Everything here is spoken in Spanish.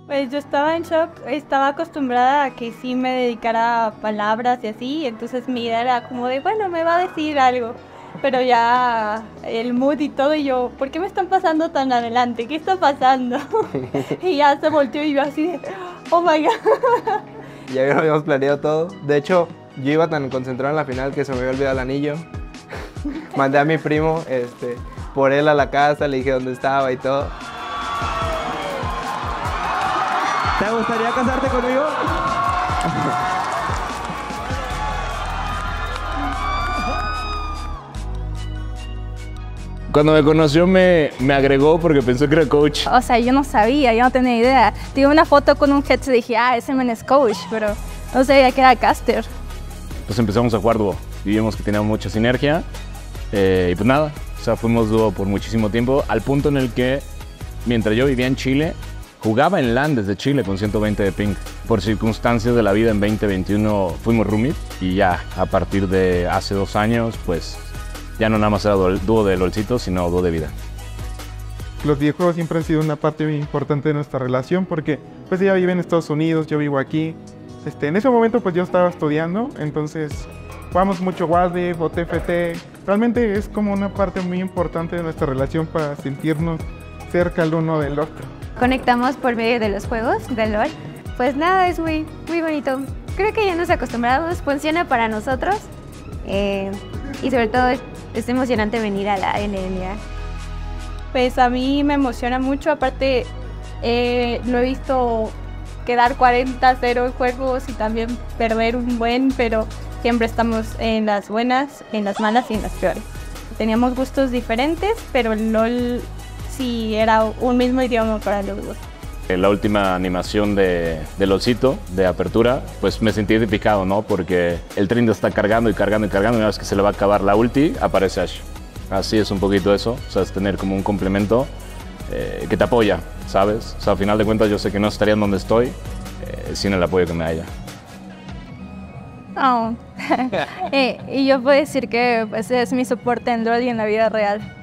Pues yo estaba en shock, estaba acostumbrada a que sí me dedicara a palabras y así, entonces mi idea era como de, bueno, me va a decir algo, pero ya el mood y todo, y yo, ¿por qué me están pasando tan adelante? ¿Qué está pasando? Y ya se volteó y yo así de, oh my god. Ya lo habíamos planeado todo. De hecho, yo iba tan concentrado en la final que se me había olvidado el anillo. Mandé a mi primo por él a la casa, le dije dónde estaba y todo. ¿Te gustaría casarte conmigo? Cuando me conoció me agregó porque pensó que era coach. O sea, yo no sabía, yo no tenía idea. Tuve una foto con un headset y dije, ese man es coach, pero no sabía que era caster. Pues empezamos a jugar dúo y vimos que teníamos mucha sinergia y pues nada, o sea, fuimos dúo por muchísimo tiempo, al punto en el que mientras yo vivía en Chile, jugaba en LAN desde Chile con 120 de ping. Por circunstancias de la vida en 2021 fuimos roommates y ya a partir de hace 2 años, pues ya no nada más era dúo de LOLcito, sino dúo de vida. Los videojuegos siempre han sido una parte muy importante de nuestra relación porque pues ella vive en Estados Unidos, yo vivo aquí. En ese momento pues yo estaba estudiando, entonces jugamos mucho Wild o TFT. Realmente es como una parte muy importante de nuestra relación para sentirnos cerca el uno del otro. Conectamos por medio de los juegos de LOL. Pues nada, es muy bonito. Creo que ya nos acostumbramos, funciona para nosotros. Y sobre todo es emocionante venir a la LLA. Pues a mí me emociona mucho, aparte lo he visto quedar 40-0 en juegos y también perder un buen, pero siempre estamos en las buenas, en las malas y en las peores. Teníamos gustos diferentes, pero el LOL sí era un mismo idioma para los dos. La última animación de LOLcito, de apertura, pues me sentí identificado, ¿no? Porque el Trindo está cargando y cargando y cargando y una vez que se le va a acabar la ulti, aparece Ashe. Así es un poquito eso, o sea, es tener como un complemento que te apoya, ¿sabes? O sea, al final de cuentas yo sé que no estaría en donde estoy sin el apoyo que me haya. Y yo puedo decir que pues, es mi soporte en LOL y en la vida real.